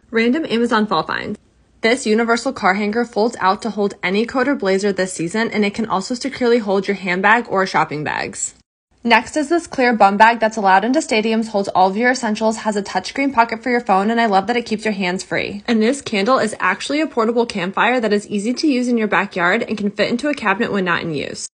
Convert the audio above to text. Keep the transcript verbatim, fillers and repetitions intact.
Random Amazon fall finds. This universal car hanger folds out to hold any coat or blazer this season, and it can also securely hold your handbag or shopping bags. Next is this clear bum bag that's allowed into stadiums, holds all of your essentials, has a touchscreen pocket for your phone, and I love that it keeps your hands free. And this candle is actually a portable campfire that is easy to use in your backyard and can fit into a cabinet when not in use.